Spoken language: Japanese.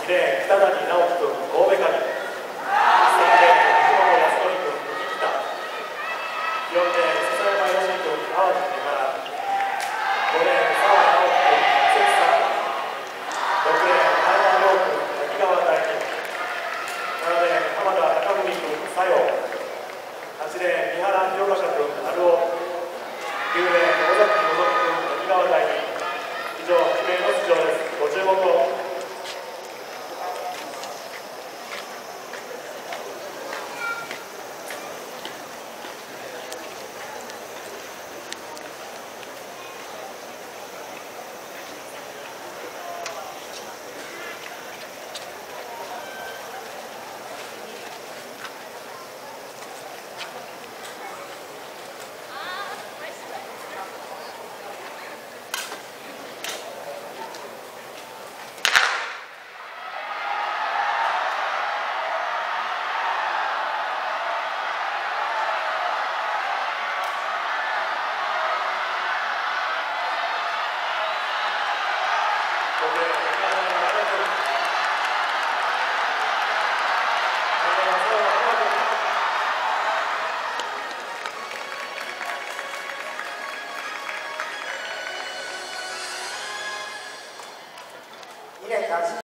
8レーン北谷直樹君神戸カニ、3レーン藤本康則君生田、4レーン笹山義君淡路三原、5レーン澤直樹君関さん、6レーン前田亮君滝川大輝、7レーン浜田貴文君佐用、8レーン三原弘隆君春尾、9レーン尾崎希君滝川大輝。以上8名の出場です。ご注目を。 2年男子